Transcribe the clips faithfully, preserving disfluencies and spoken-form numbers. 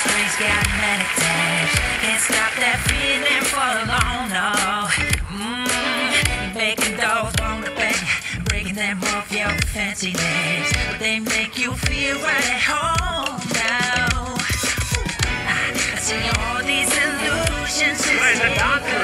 Three's got many tags. Can't stop that feeling for long, no. Mmm, baking those on the bed, breaking them off your fancy legs. But they make you feel right at home now. I see all these illusions. Where's the doctor?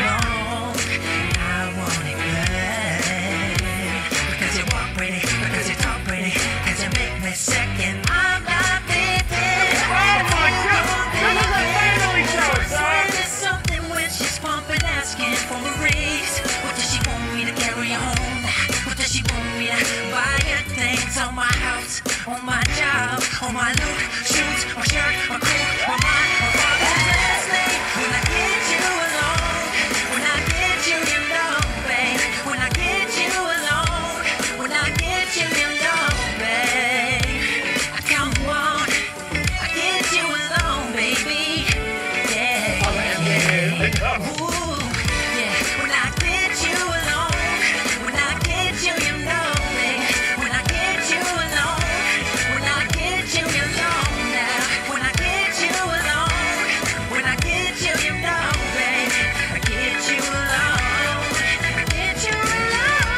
I want it bad. Because you walk pretty, because you talk pretty, because you make me sick and I'm not living. Oh my God! This is a family show, son! There's something when she's pumping, asking for a raise. What does she want me to carry home? What does she want me to buy her things on my house, on my job, on my loot, shoes, or shirt, or coat, or mine, or father's last name? When I get you alone, when I get you, you know, babe. When I get you alone, when I get you, you know, babe. I come on, I get you alone, baby. Yeah, yeah. Ooh, yeah. When I get you alone, when I get you, you know, babe. When I get you alone, when I get you, you know now. When I get you alone, when I get you, you know, babe. I get you alone, I get you alone.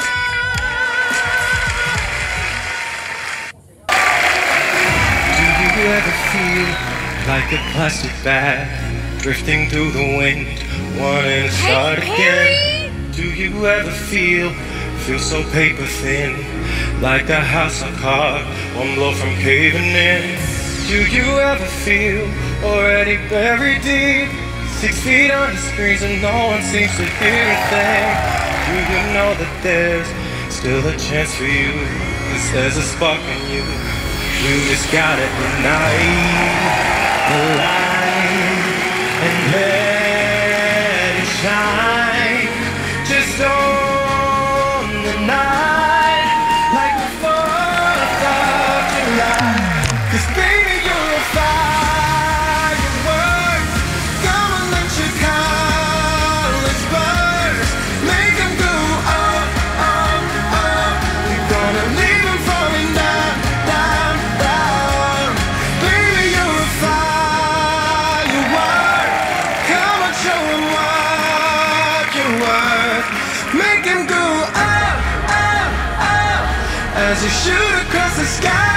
Do you ever feel like a plastic bag drifting through the wind, wanting to start again? Do you ever feel, feel so paper thin, like a house on card, one blow from caving in? Do you ever feel already buried deep, six feet under screens and no one seems to hear a thing? Do you know that there's still a chance for you, 'cause there's a spark in you? You just gotta ignite the light and let it shine. Just on the night, like the fourth of July. 'Cause baby, you're a firework. Come and let your colors burst. Make them go up, up, up. We're gonna leave them falling down, down, down. Baby, you're a firework. Come and show them what you're worth. Make them go up, up, up, as you shoot across the sky.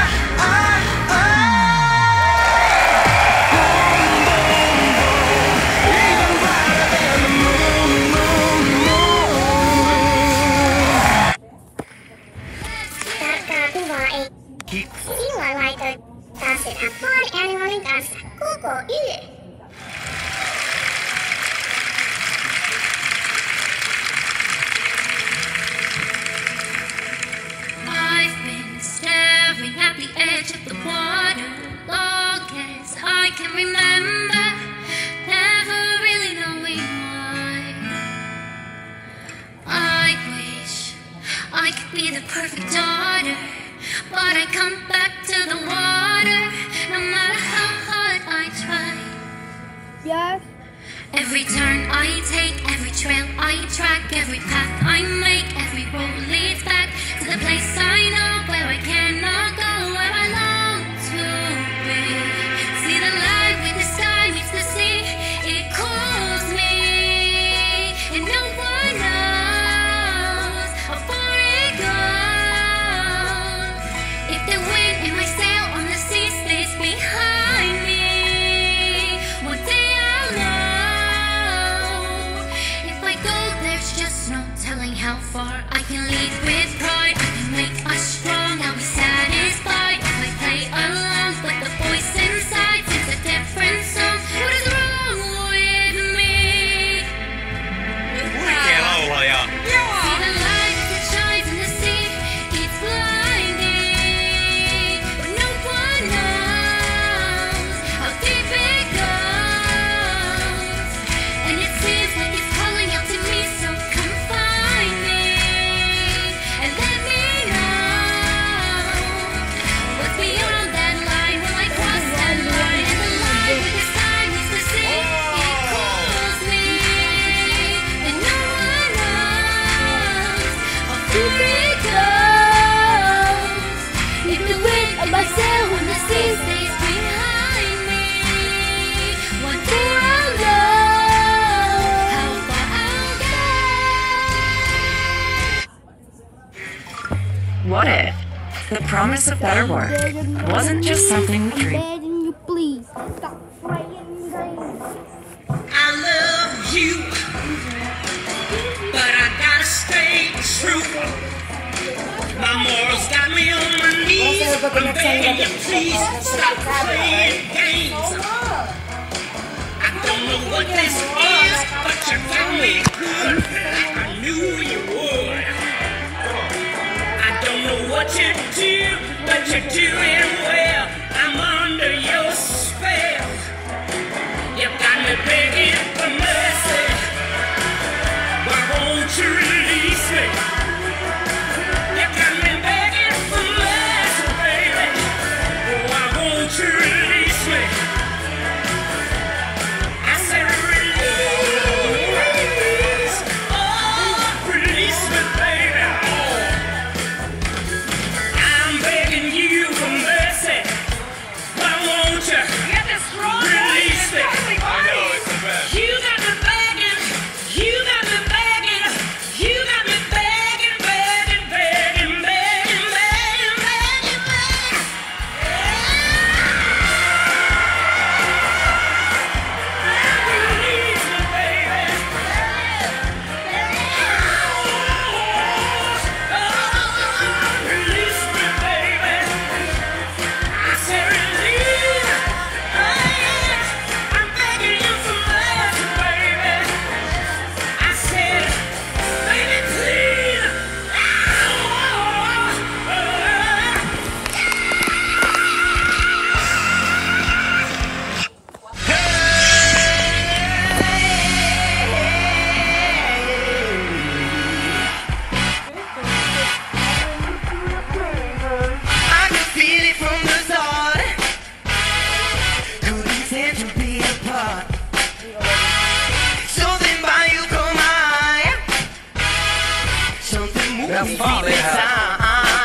Boom, boom, boom. Even brighter than the moon, moon, moon. การที่ว่าเองที่ว่าลายเกิดการเสร็จหักพอดแอนนิวลิงการกูโกอี I've been staring at the edge of the water long as I can remember, never really knowing why. I wish I could be the perfect daughter, but I come back to the water no matter how hard I try. Yes. Every turn I take, every trail I track, every path I make, every road leads back to the place I know where I cannot go, where I long to be. See the light with the sky meets the sea, it calls me, and no one knows how far it goes. If the wind in my sail on the sea stays behind me, one day I'll know. If I go, there's just no telling how far I can lead with pride. I can make us strong, I'll be satisfied if I play along, but the voice inside sings a different song. What is wrong with me? See the light that shines in the sea, it's blinding, but no one knows how deep it goes. And it seems like it's calling out to me, so come find me and What if the promise of better work wasn't just something we dream? Begging you, please stop playing games. I love you, but I gotta stay true. My morals got me on my knees. I'm begging you, please stop playing games. I don't know what this is, but you got me good. I knew you would. I don't know what you do, but you're doing well. I'm under your spell. You got me begging for mercy. Why won't you release me? You got me begging for mercy, baby. Why won't you release me? I said release. Oh, release me, baby. I'm begging you for mercy. Why won't you release me? You got me begging, you got me begging, you got me begging, begging, begging, begging, begging, begging, begging. Release me, baby. Oh, release me, baby. I said release. I'm begging you for mercy, baby. I said, baby, please. I can feel it from the start. Good intent to be apart. Something by you come high. Something moves me deep inside.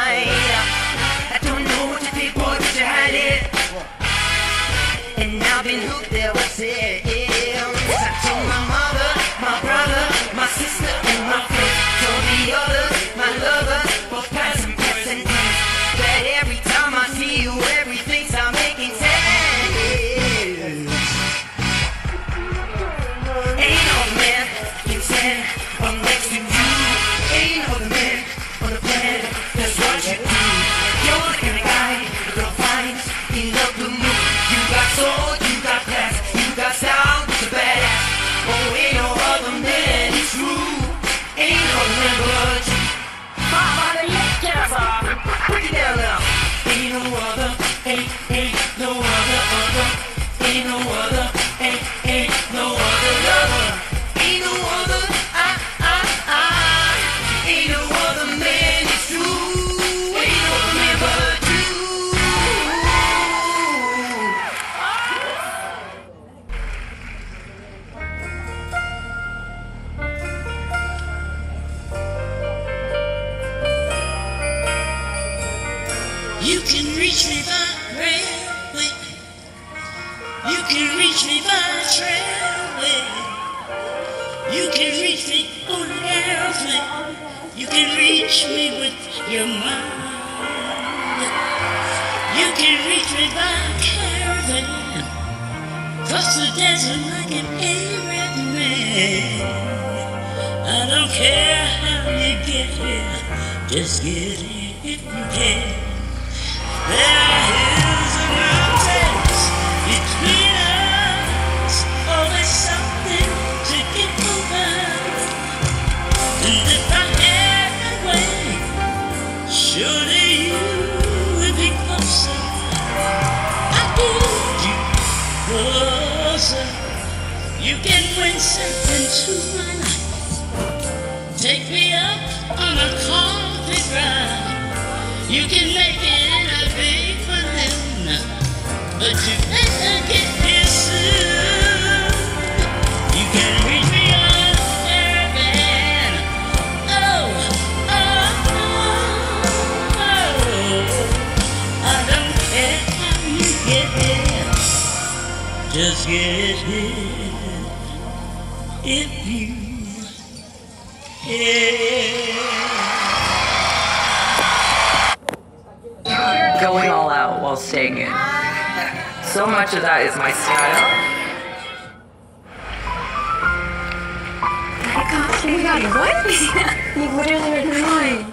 I don't know what you think, boy, but you had it. And I've been hooked ever since. I told my mother, my brother, my sister, and my friends. Told the others, my lovers, both past and present tense. That every time I see you, everything's I'm making sense. Ain't no man can stand up next to you. Ain't no other man on the planet that's what you do. You're the kind of guy the girl finds in the blue moon. You got soul, you got class, you got style, you're a badass. Oh, ain't no other man, it's true. Ain't no other man but you. Mama, let's get off. Break it down now. Ain't no other, ain't, ain't no other, other. Ain't no other, ain't, ain't no other lover. Ain't no other, ah, ah, ah. Ain't no other man, it's true. Ain't no other man but you. You can reach me by railway. You can reach me by trailway. You can reach me on an airplane. You can reach me with your mind. You can reach me by caravan. Cross the desert like an Arab man. I don't care how you get here, just get here if you can. There are hills and mountains between us, always something to get over. And if I had a way, surely you would be closer. I need you closer. You can bring something to my life. Take me up on a coffee ride. You can make it in a big balloon, but you better get here soon. You can reach me on a caravan. Oh, oh, oh, oh. I don't care how you get here, just get here if you care. while staying in. So much of that is my style. Oh my god, what? You literally read my mind.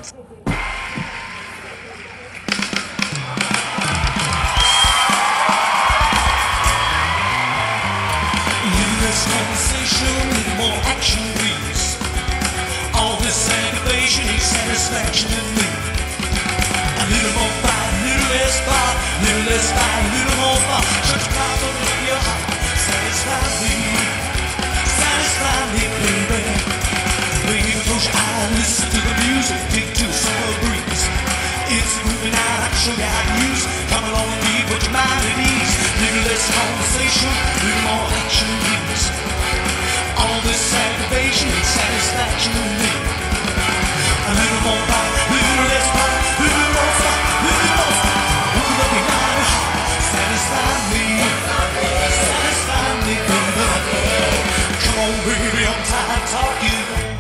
This conversation, little more action, please. All this aggravation is satisfaction in me. A little more fight, a little less fight, a little less fight, a little more fight. Shut your mouth and open your heart. Satisfy me, satisfy me, baby. Baby, close your eyes, listen to the music, take to the summer breeze. It's moving out, I can show you how to use. Come along with me, put your mind at ease. Little less conversation, little more action, please. All this aggravation and satisfaction in me. A little more fight, little less fight, little more fight, little more fight. Open up your mind and heart, satisfy me, satisfy me, baby. Come on, baby, I'm tired of talking.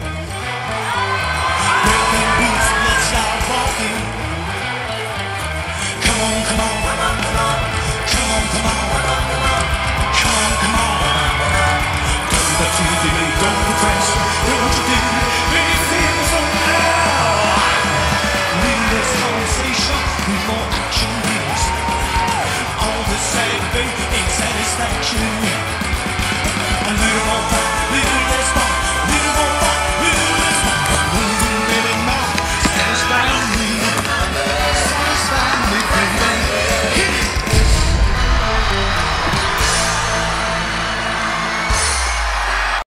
Grab them boots and let's start walking. Come on, come on, come on, come on, come on, come on, come on. Don't be that T V, don't be pressed, don't you do